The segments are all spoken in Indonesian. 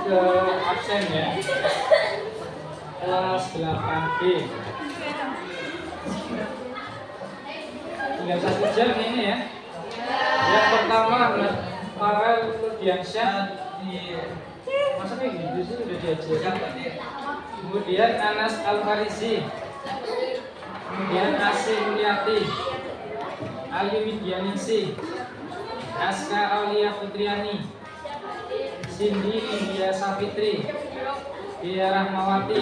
ke absen ya. Kelas 8B. Tinggal 1 jam ini ya. Yang pertama Farel Rudiansyah. Masa kayak gitu sih udah diajarkan. Kemudian Anas Al-Farizi. Kemudian Asih Mulyati, Ayu Widyaningsih, Aska Aulia Putriani, Cindy India Safitri, Dia Rahmawati,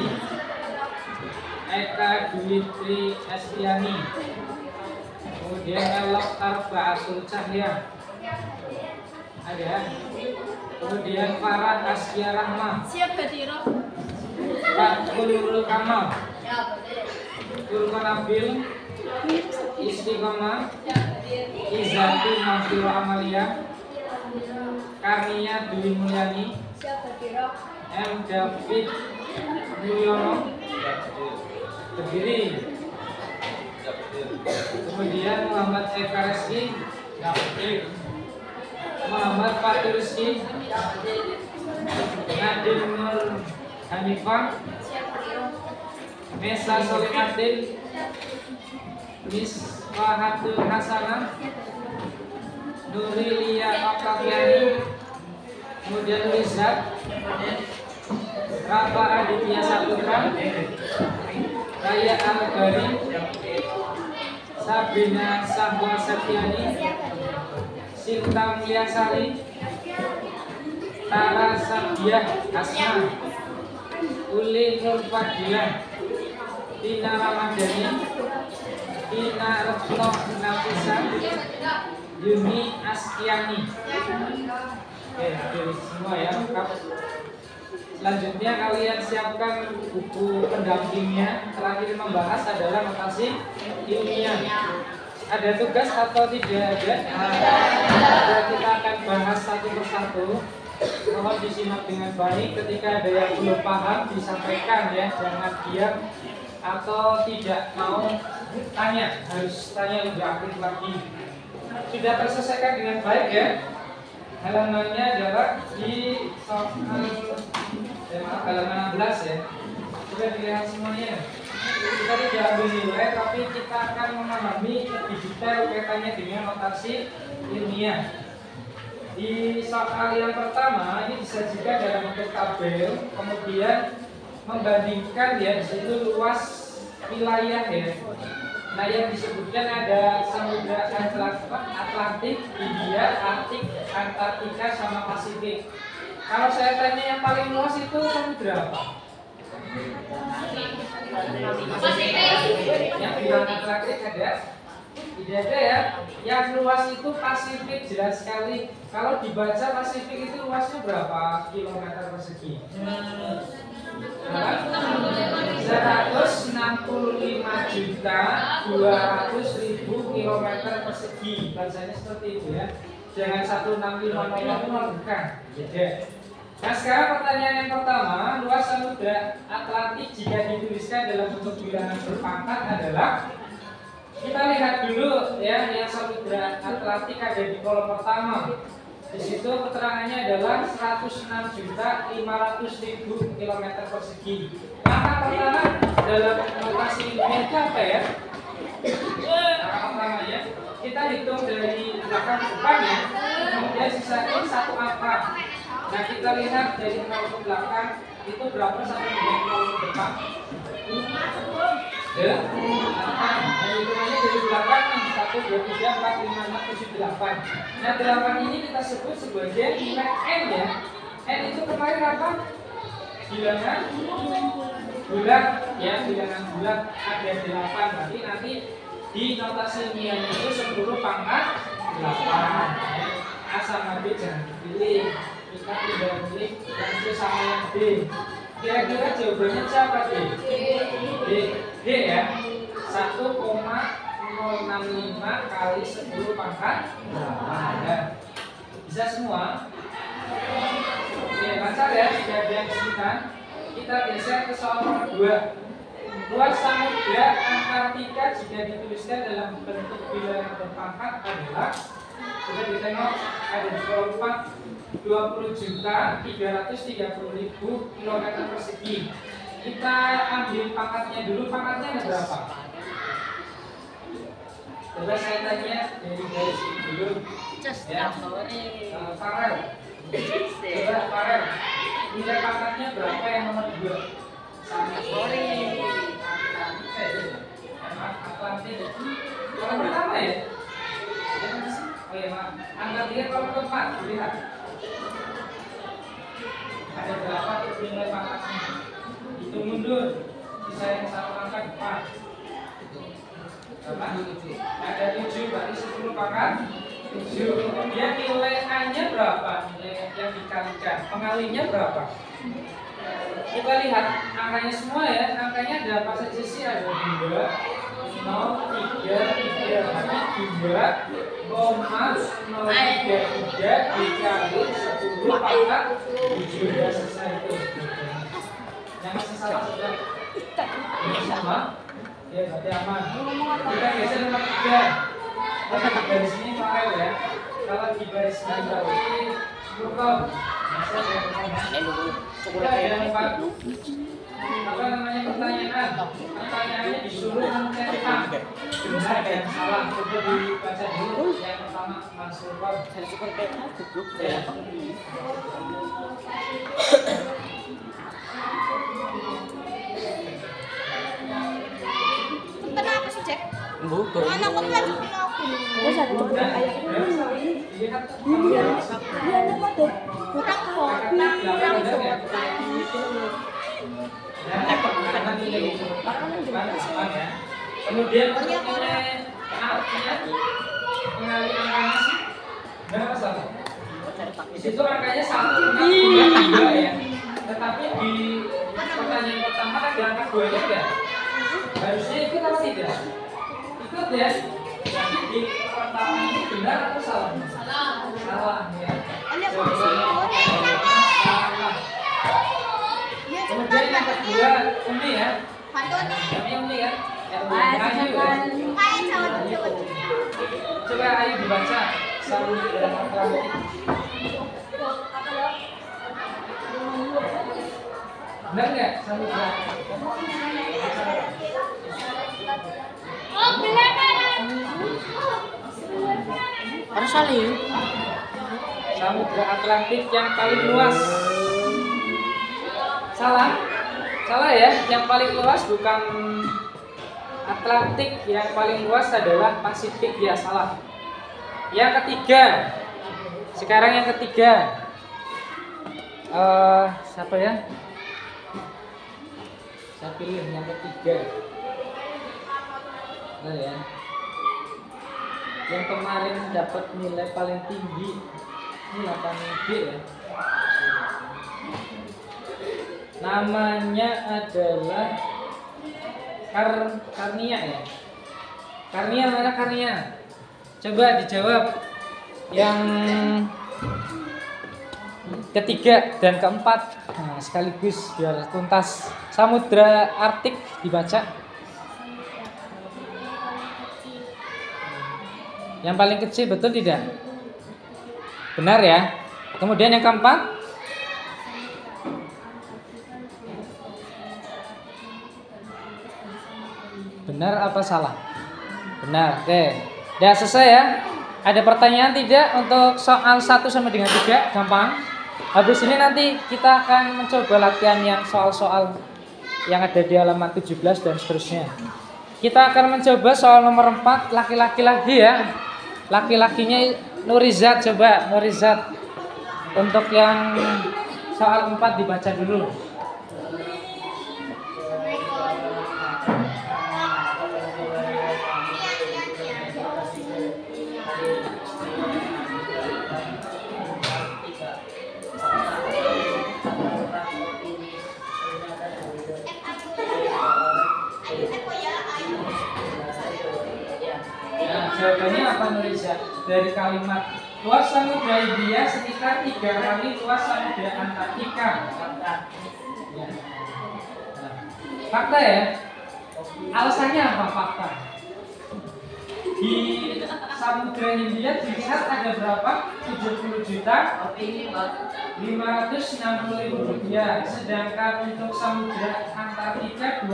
Eka Dwi Estiani, kemudian Elok Arbaatul Cahya, ada, kemudian Farah Askia Rahma, Pak Kulul Kamal, Turko Nabil, Istiqomah, Izati Mafiro Amalia, Karnia Dwi Mulyani, M. David Mulyono, Kediri, kemudian Muhammad Eka Reski, Muhammad Fatur Rizki, Nadim Nur Hanifah, Mesa Solimatin, Miswahatul Hasanah, Nurilia Oktaviani, kemudian Rizat, Rafa Aditya Saputra, Raya Al-Ghari, Sabrina Sahwa Septiani, Sinta Mulyasari, Tara Sabiah Asma, Uli Nur Fadilah, Tina Ramadhani, Tina Retno Nafisa, Yuni Askiani. Oke, dari semua ya lengkap. Selanjutnya kalian siapkan buku pendampingnya. Terakhir membahas adalah notasi ilmiah. Ada tugas atau tidak ada? Kita akan bahas satu persatu. Mohon disimak dengan baik. Ketika ada yang belum paham disampaikan ya, jangan diam atau tidak mau tanya, harus tanya lebih aktif lagi. Sudah terselesaikan dengan baik ya. Halamannya adalah di halaman 16 ya. Sudah dilihat semuanya. Kita tidak ambil nilai, tapi kita akan memahami lebih detail kaitannya dengan notasi ilmiah. Di soal yang pertama ini disajikan dalam bentuk tabel, kemudian membandingkan ya di situ luas wilayah ya. Nah yang disebutkan ada Samudra Atlantik, India, Arktik, Antartika sama Pasifik. Kalau saya tanya yang paling luas itu samudra apa? Yang bilang Atlantik ada? Tidak ada ya. Yang luas itu Pasifik, jelas sekali. Kalau dibaca Pasifik itu luasnya berapa kilometer persegi? 165.200.000 kilometer persegi. Bacanya seperti itu ya. Jangan 165.000 bukan. Beda. Nah sekarang pertanyaan yang pertama, luas samudra Atlantik jika dituliskan dalam bentuk bilangan berpangkat adalah, kita lihat dulu ya, yang samudra Atlantik ada di kolom pertama. Di situ keterangannya adalah 106.500.000 kilometer persegi. Maka pertama dalam notasi ilmiah apa ya? Maka pertama ya, kita hitung dari belakang ke depan ya, kemudian sisain satu angka. Nah kita lihat dari 0 ke belakang itu berapa sampai dengan 0 ke depan? Ya, dan hitungannya dari belakang 1, 2, 3, 4, 5, 6, 7, 8. Nah 8 ini kita sebut sebagai nilai N ya. N itu kemarin apa? Bilangan bulat ya, bilangan bulat ada 8. Berarti nanti di notasi ilmiahnya itu 10 pangkat 8 ya. A sama B jangan dipilih. Kita tinggal pilih yang C sama yang D. Kira-kira jawabannya siapa D? D ya. 1,065 kali 10 pangkat 8 ya. Bisa semua? Oke, lancar ya, sudah ada yang kesulitan. Kita geser ke soal nomor 2. Luas samudra Antartika jika dituliskan dalam bentuk bilangan berpangkat adalah, sudah ditengok ada di kolom 4. 20.330.000 kilometer persegi. Kita ambil pangkatnya dulu. Pangkatnya ada berapa? Coba saya tanya dari garis ini dulu. Ya. Farel. Coba Farel. Nilai pangkatnya berapa yang nomor 2? Atlantik. Kalau pertama ya? Oh iya, maaf. Angka 3 kalau keempat, lihat. Ada berapa tuh nilai pangkatnya? Hitung mundur. Bisa yang sama angka 4. Berapa? Ada 7, berarti 10 pangkat 7. Kemudian nilai A-nya berapa? Nilai yang dikalikan. Pengalinya berapa? Kita lihat angkanya semua ya. Angkanya ada apa saja sih? Ada 2, 0, 3, 3, 0,033 dikali 10 pangkat 7. Sudah selesai itu. Yang salah sudah sama. Ya, berarti aman. Kita geser nomor 3. Kalau di baris ini Farel ya. Kalau di baris ini berarti Lukov. Kita ada 4. Apa namanya pertanyaan? Pertanyaannya disuruh mencetak benar dan salah. Coba dibaca dulu. Yang pertama Mas Lukov. Ya. Kenapa sih, Cek? Bukan. Anak aku lagi kenapa? Terus ada coba kayak Lihat dia nama tuh kurang kopi kemudian nilai A-nya pengalian angkanya sih berapa salah? Di situ angkanya 1,2 ya. Tetapi di pertanyaan pertama kan di angka 2 nya enggak? Harusnya ikut atau tidak? Ikut ya. Jadi di pertama ini benar atau salah? Salah ya. Salah. Kemudian yang kedua Umi ya. Umi ya. Coba ayo dibaca Samudra Atlantik. Benar nggak Samudra? Harus saling. Samudra Atlantik yang paling luas. Salah. Salah ya, yang paling luas bukan Atlantik, yang paling luas adalah Pasifik ya, salah. Yang ketiga. Sekarang yang ketiga. Siapa ya? Saya pilih yang ketiga. Nah ya. Yang kemarin dapat nilai paling tinggi ini 8B ya. Namanya adalah Karnia ya. Karnia mana Karnia? Coba dijawab. Yang ketiga dan keempat. Nah, sekaligus biar tuntas. Samudra Arktik dibaca. Yang paling kecil betul tidak? Benar ya. Kemudian yang keempat. Benar apa salah? Benar. Oke. Udah selesai ya. Ada pertanyaan tidak untuk soal 1 sampai dengan 3? Gampang. Habis ini nanti kita akan mencoba latihan yang soal-soal yang ada di halaman 17 dan seterusnya. Kita akan mencoba soal nomor 4 laki-laki lagi ya. Laki-lakinya Nurizat, coba Nurizat. Untuk yang soal 4 dibaca dulu. Jawabannya apa Nurizat? Dari kalimat luas Samudra Hindia sekitar 3 kali luas Samudra Antartika. Ya. Nah, fakta ya. Alasannya apa fakta? Di Samudra Hindia dilihat ada berapa? 70 juta. Opini Pak. 560.000 rupiah. Sedangkan untuk Samudra Antartika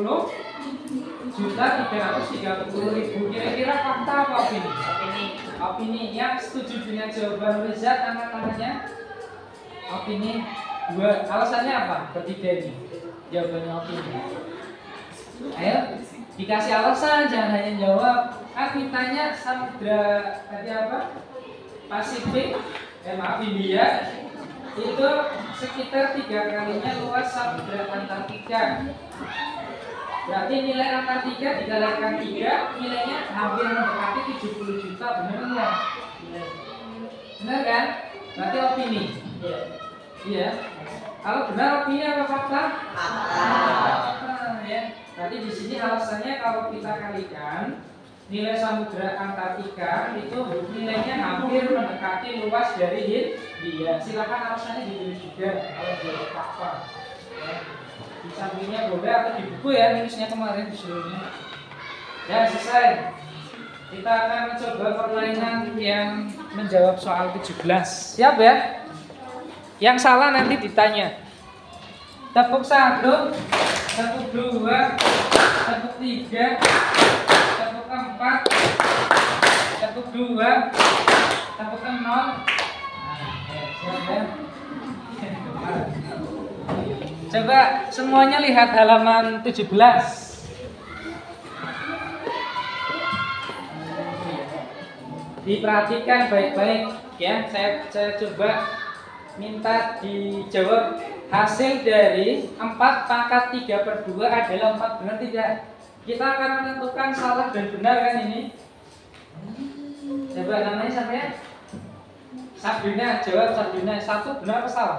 20.330.000. Kira-kira fakta apa opini? Opini yang setuju dengan jawaban Reza angkat tangannya. Opini 2. Alasannya apa? Bertiga ini. Jawabannya opini. Ayo, dikasih alasan, jangan hanya jawab. Kan ditanya Samudra tadi apa? Pasifik, maaf India. Itu sekitar 3 kalinya luas Samudra Antartika. Berarti nilai Antartika dikalikan 3, nilainya hampir mendekati 70 juta, benar enggak? Benar kan? Berarti opini. Iya. Kalau benar opini apa fakta? Fakta. Ya. Berarti di sini alasannya kalau kita kalikan nilai Samudra Antartika itu nilainya hampir mendekati luas dari Hindia. Silakan alasannya ditulis juga kalau jadi fakta. Ya. Di sampingnya boleh atau di buku ya, nulisnya kemarin disuruhnya. Ya, selesai. Kita akan mencoba permainan yang menjawab soal 17. Siap ya? Yang salah nanti ditanya. Tepuk 1, tepuk 2, tepuk 3, tepuk 4, tepuk 2, tepuk 0. Nah, siap ya? Coba semuanya lihat halaman 17. Diperhatikan baik-baik ya. Saya coba minta dijawab hasil dari 4 pangkat 3/2 adalah 4, benar tidak? Kita akan menentukan salah dan benar kan ini. Coba namanya siapa ya? Sabrina, jawab Sabrina. 1 benar apa salah?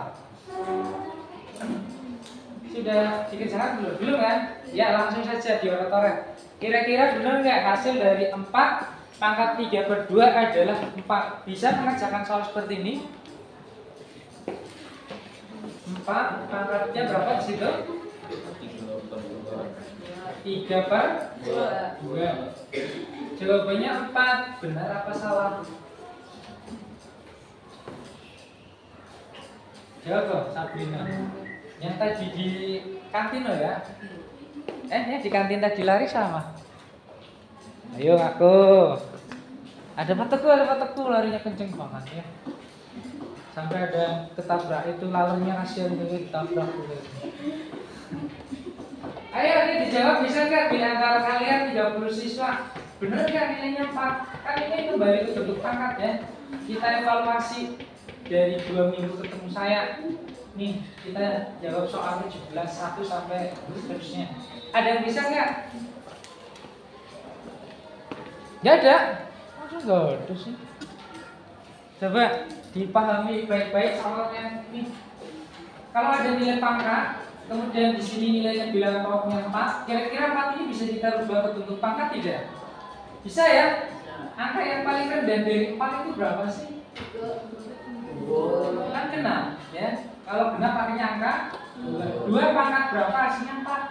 Sudah dikerjakan belum? Belum kan? Ya langsung saja dioret-oret. Kira-kira benar nggak hasil dari 4 pangkat 3/2 adalah 4? Bisa mengerjakan soal seperti ini? 4 pangkatnya berapa di situ? 3/2. Jawabannya 4. Benar apa salah? Jawab kok Sabrina. Yang tadi di kantin loh ya? Di kantin tadi lari sama? Ayo aku. Ada pateku larinya kenceng banget ya. Sampai ada ketabrak itu, lalunya kasihan itu ditabrak gitu. Ayo ini dijawab, bisa nggak di antara kalian 30 siswa? Bener nggak nilainya 4? Kan ini kembali ke bentuk pangkat ya. Kita evaluasi dari 2 minggu ketemu saya. Nih, kita jawab soal 17, 1 sampai seterusnya. Ada yang bisa nggak? Nggak ada? Masa nggak ada sih? Coba dipahami baik-baik soalnya ini. Kalau ada nilai pangkat, kemudian di sini nilainya bilangan pokoknya 4, kira-kira 4 ini bisa kita rubah ke bentuk pangkat tidak? Bisa ya? Angka yang paling rendah dari 4 itu berapa sih? Kan genap ya. Kalau genap pakainya angka 2 pangkat berapa hasilnya 4?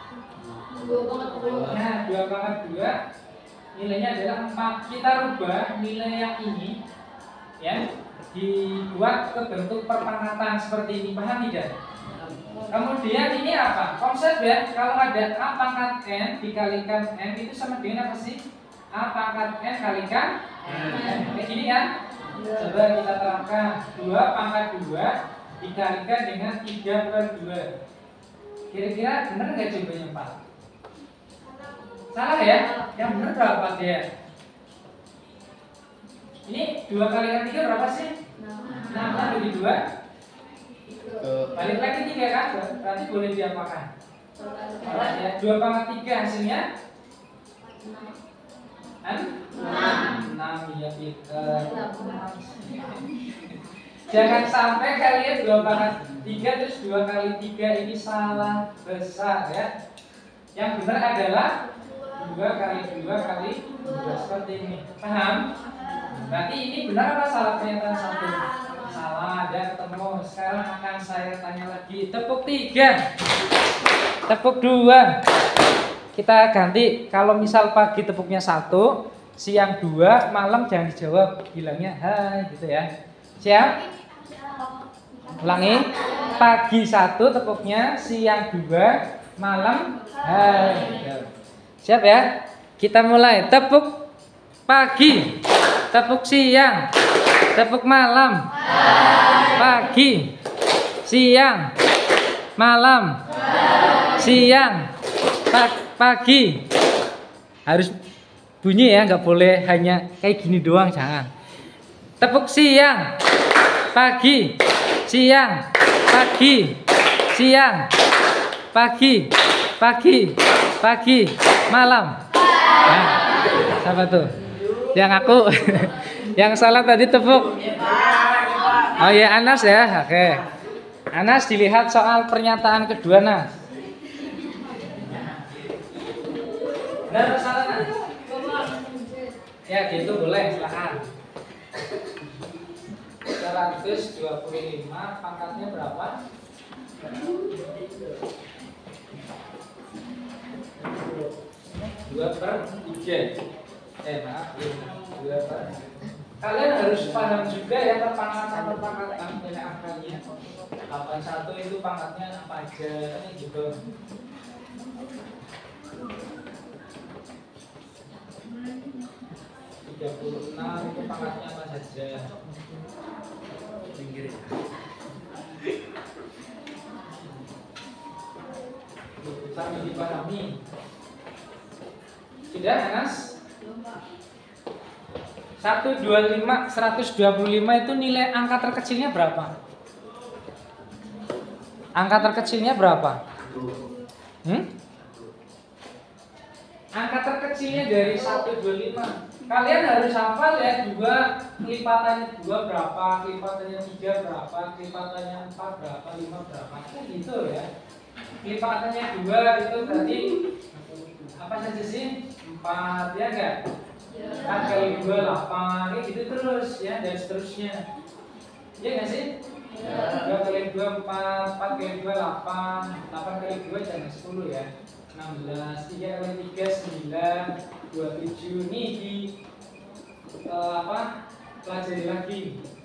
2 Nah, 2 pangkat 2 nilainya adalah 4. Kita rubah nilai yang ini ya, dibuat ke bentuk perpangkatan seperti ini, paham tidak? Kemudian ini apa? Konsep ya, kalau ada A pangkat N dikalikan N itu sama dengan apa sih? A pangkat N kalikan N. Kayak gini kan? Coba kita terangkan. 2 pangkat 2 dikalikan dengan 3/2. Kira-kira benar nggak jawabannya 4? Salah ya? Yang benar berapa dia? Ini 2 kalikan 3 berapa sih? 6 kan bagi 2. Balik lagi 3 kan? Berarti boleh diapakan? Ya, 2 pangkat 3 hasilnya 6 ya pinter. Jangan sampai kalian 2 pangkat 3 terus 2 kali 3 ini salah besar ya. Yang benar adalah 2 kali 2 kali 2 seperti ini. Paham? Berarti ini benar apa salah pernyataan 1? Salah, dan ketemu. Sekarang akan saya tanya lagi. Tepuk 3, tepuk 2. Kita ganti. Kalau misal pagi tepuknya 1, siang 2, malam jangan dijawab, bilangnya hai gitu ya. Siap? Ulangi. Pagi 1 tepuknya, siang 2, malam hai. Siap ya? Kita mulai. Tepuk pagi, tepuk siang, tepuk malam. Pagi, siang, malam, siang, pagi. Harus bunyi ya, nggak boleh hanya kayak gini doang, jangan. Tepuk siang, pagi, siang, pagi, siang, pagi, pagi, malam. Nah, siapa tuh? Yang aku, yang salah tadi tepuk. Oh ya, Anas ya, oke. Anas, dilihat soal pernyataan kedua, Nas. Benar salah, Nas? Ya gitu boleh, silakan. 125 pangkatnya berapa? 2/3. Maaf, 2/3. Kalian harus paham juga ya pangkatan nilai angkanya. 81 itu pangkatnya apa aja, gitu. 36 itu pangkatnya apa saja. Pinggir. Sambil dipahami. Tidak, Anas? 125 itu nilai angka terkecilnya berapa? Angka terkecilnya berapa? Angka terkecilnya dari 125. Kalian harus hafal ya, 2 lipatannya 2 berapa, lipatannya 3 berapa, lipatannya 4 berapa, 5 berapa. Kan gitu ya. Lipatannya 2 itu berarti apa saja sih? 4 ya enggak? 4 kali 2 8, kayak gitu terus ya, dan seterusnya. Iya enggak sih? 2 kali 2 4, 4 kali 2 8, 8 kali 2 jangan 10 ya. 16, 3 kali 3 9, 27. Nih di pelajari lagi.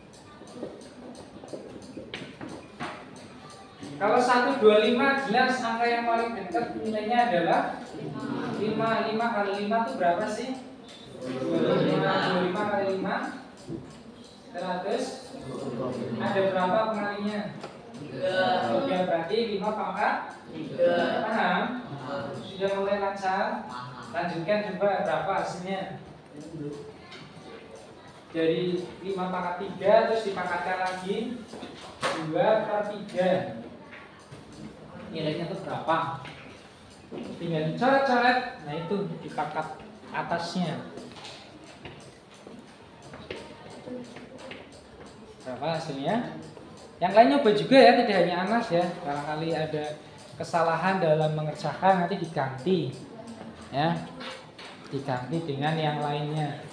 Kalau 125 jelas angka yang paling dekat nilainya adalah 5. 5 kali 5 itu berapa sih? 25 kali 5 100. Ada berapa pengalinya? 3. Berarti 5 pangkat 3. Paham? Sudah mulai lancar. Lanjutkan coba berapa hasilnya. Jadi 5 pangkat 3 terus dipangkatkan lagi 2/3. Nilainya itu berapa? Tinggal dicoret-coret. Nah itu di pangkat atasnya. Berapa hasilnya? Yang lain nyoba juga ya, tidak hanya Anas ya. Barangkali ada kesalahan dalam mengerjakan, nanti diganti ya, diganti dengan yang lainnya.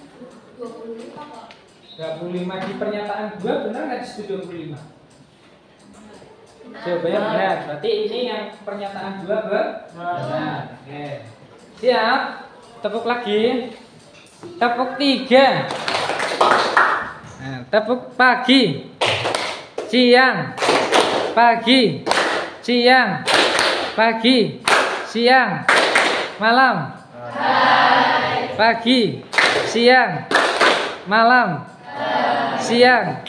25 di pernyataan 2 benar nggak di situ 25? Jawabannya benar. Berarti ini yang pernyataan 2 benar. Oke. Siap? Tepuk lagi. Tepuk 3. Nah, tepuk pagi, siang, pagi, siang, pagi, siang, malam. Pagi, siang, malam, siang,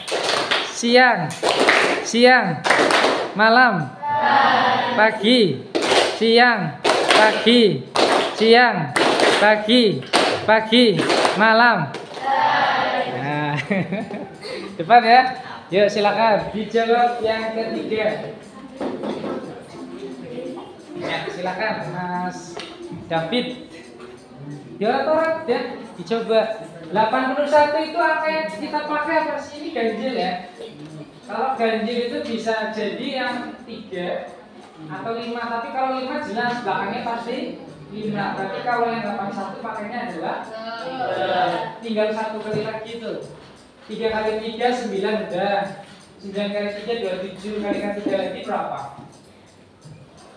malam, pagi, siang, pagi, malam. Nah, depan ya. Yuk silakan dijawab yang ketiga. Ya, silakan Mas David. Diorat-orat ya, dicoba. 81 itu angka yang kita pakai apa sih? Ini ganjil ya. Kalau ganjil itu bisa jadi yang 3 atau 5, tapi kalau 5 jelas belakangnya pasti 5. Berarti kalau yang 81 pakainya adalah tinggal 1 kali lagi tuh. 3 kali 3 9 udah. 9 kali 3 27, kali 3 lagi berapa?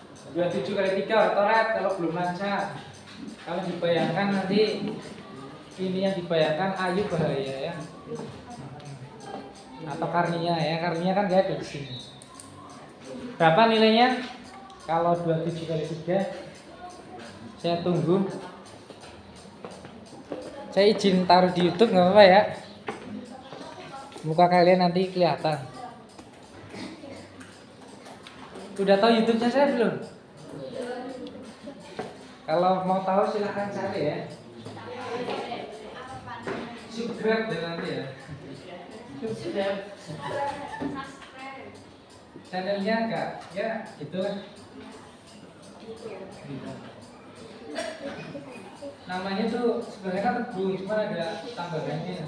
27 kali 3 otoret kalau belum lancar. Kalau dibayangkan nanti ini yang dibayangkan Ayu bahaya ya. Atau Karnia ya, Karnia kan gak ada di sini. Berapa nilainya? Kalau 27 kali 3, saya tunggu. Saya izin taruh di YouTube nggak apa-apa ya. Muka kalian nanti kelihatan. Udah tahu YouTube-nya saya belum? Kalau mau tahu silahkan cari ya. Subscribe dan nanti ya. Subscribe. Channelnya enggak, ya gitu lah. Namanya tuh sebenarnya kan Teguh, cuma ada tambahannya.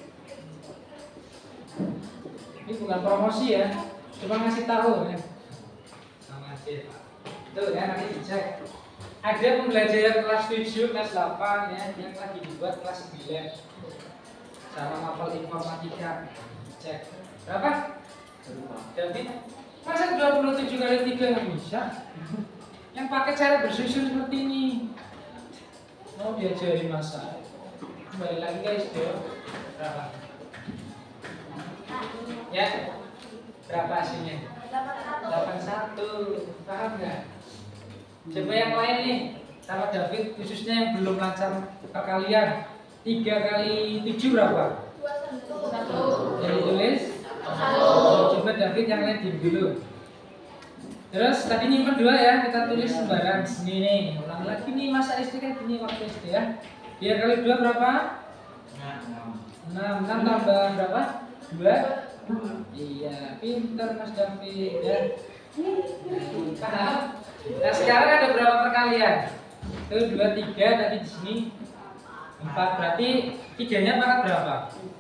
Ini bukan promosi ya, cuma ngasih tahu ya. Sama aja. Tuh ya, nanti dicek. Ada pembelajaran kelas 7, kelas 8 ya, yang lagi dibuat kelas 9. Sama mapel informatika. Cek. Berapa? David, masa 27 kali 3 nggak bisa? Yang pakai cara bersusun seperti ini. Mau diajari masa? Kembali lagi guys, berapa? Ya, berapa hasilnya? 81. Paham nggak? Coba yang lain nih, sama David khususnya yang belum lancar perkalian. 3 kali 7 berapa? 21. Jadi tulis. Coba David yang lain diam dulu. Terus tadi nyimpen 2 ya, kita tulis sembarang sini nih. Ulang lagi nih masa SD kan gini waktu SD ya. 3 kali 2 berapa? 6. 6 tambah berapa? 2. Iya, pintar Mas David ya. Paham? Nah sekarang ada berapa perkalian? Itu 2, 3, tadi di sini 4, berarti 3-nya pangkat berapa?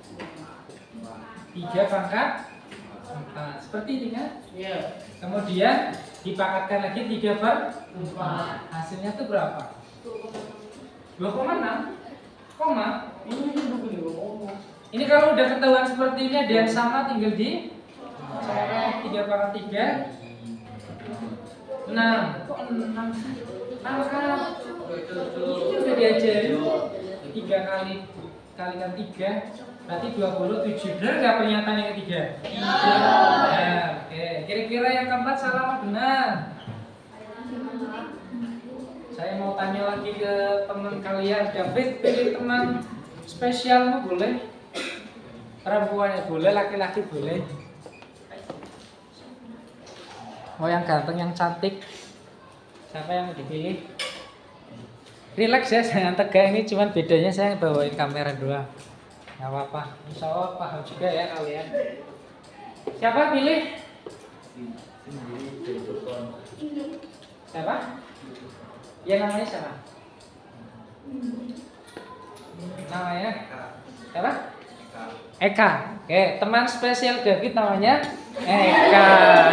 3 pangkat 4, seperti ini kan? Iya. Kemudian dipangkatkan lagi 3 per 4, hasilnya itu berapa? 2,6 koma. Ini kalau udah ketahuan seperti ini ada yang sama tinggal di 3 pangkat 3 6. Kok 6 sih? Angkat. Ini udah diajarin 3 kali kalikan 3 berarti 27. Benar nggak pernyataan yang ketiga? Iya. Nah, oke. Kira-kira yang keempat salah apa benar? Saya mau tanya lagi ke teman kalian. David, pilih teman spesialmu boleh? Perempuannya boleh, laki-laki boleh. Mau yang ganteng, yang cantik. Siapa yang dipilih? Relax ya, jangan tegang. Ini cuman bedanya saya bawain kamera doang. Gak apa-apa, insya Allah paham juga ya kalian. Siapa pilih? Siapa? Ya namanya siapa? Namanya? Siapa? Eka. Oke, teman spesial David namanya Eka.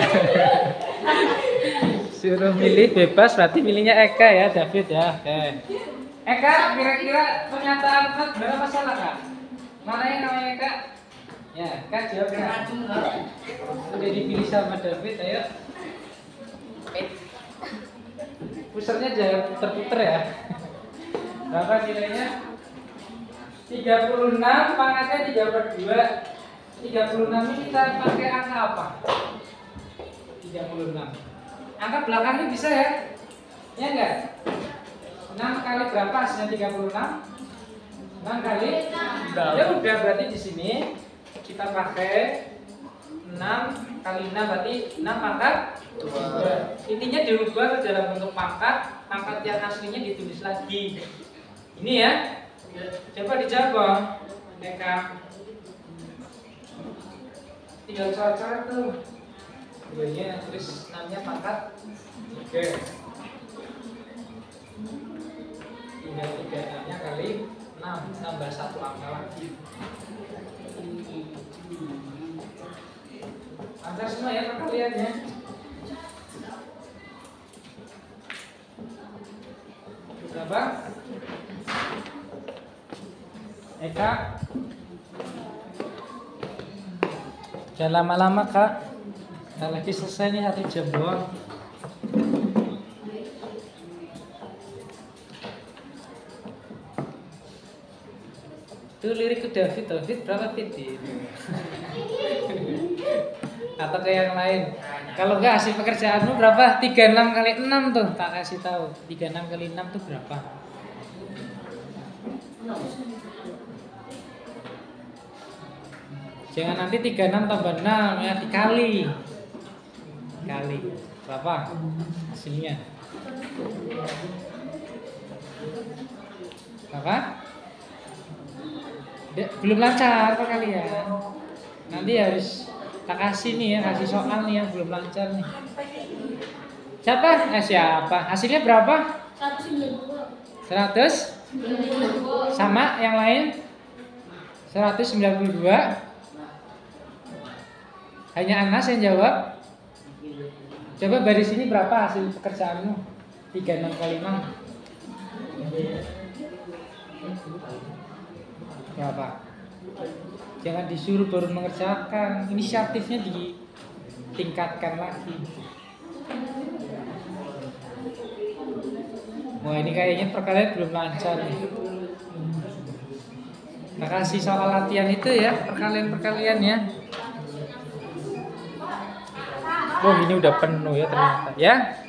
Suruh milih bebas, berarti milihnya Eka ya David ya. Oke. Eka, kira-kira pernyataan benar apa salah Kak? Mana yang namanya Kak? Ya, Kak jawab ya. Udah dipilih sama David, ayo. Pusernya jangan terputer ya. Berapa nilainya? 36 pangkatnya 3 per 2. 36 ini kita pakai angka apa? 36. Angka belakangnya bisa ya? Ya enggak? 6 kali berapa hasilnya 36? 6 kali? Ya udah, berarti di sini kita pakai 6 kali 6 berarti 6 pangkat 2. Intinya dirubah ke dalam bentuk pangkat, pangkat yang aslinya ditulis lagi. Ini ya. Coba dijawab, Eka. Tinggal coret-coret tuh. 2-nya tulis 6-nya pangkat 3. Tinggal 3-nya kali 6 tambah 1 angka lagi. Lancar semua ya perkaliannya. Berapa? Eka. Jangan lama-lama Kak. Nah, lagi selesai nih 1 jam doang. Itu lirik ke David berapa fit itu? Atau ke yang lain? Kalau enggak hasil pekerjaanmu berapa? 36 kali 6 tuh, tak kasih tahu. 36 kali 6 tuh berapa? Jangan nanti 36 tambah 6 ya, dikali. Kali. Berapa hasilnya? Berapa? Belum lancar apa kalian? Nanti harus tak kasih nih ya, kasih soal nih yang belum lancar nih. Siapa? Siapa? Hasilnya berapa? 100? Sama yang lain? 192. Hanya Anas yang jawab. Coba baris ini berapa hasil pekerjaanmu? 36 kali 6. Berapa? Jangan disuruh baru mengerjakan. Inisiatifnya ditingkatkan lagi. Wah, ini kayaknya perkalian belum lancar nih. Nah, kasih soal latihan itu ya, perkalian ya. Oh, ini udah penuh ya ternyata ya.